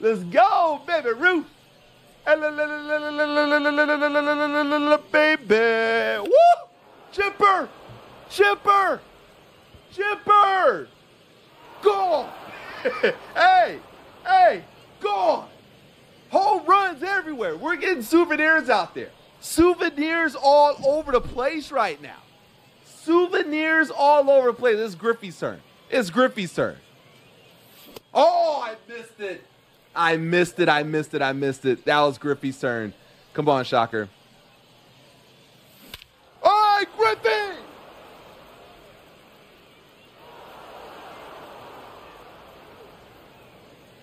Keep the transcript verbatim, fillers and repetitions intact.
Let's go, baby Ruth. Baby. Woo! Chipper! Chipper! Chipper! Gone! Hey! Hey! Gone! Home runs everywhere. We're getting souvenirs out there. Souvenirs all over the place right now. Souvenirs all over the place. It's Griffey's turn. It's Griffey's turn. Oh, I missed it. I missed it. I missed it. I missed it. That was Griffey's turn. Come on, Shocker.